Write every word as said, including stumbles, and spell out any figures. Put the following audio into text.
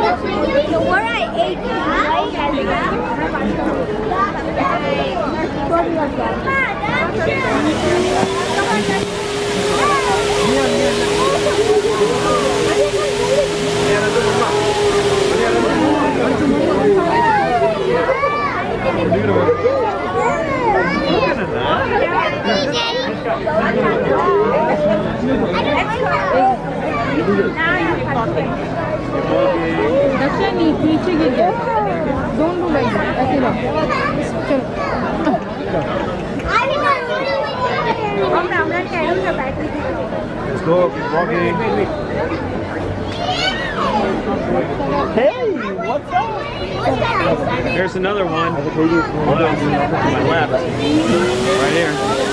The one I ate, right? Lakshmi, पीछे गिर गया. Don't do like that. ऐसे लो. चलो. Let's go, keep walking. Hey, what's up? There's another one. On my left. Right here.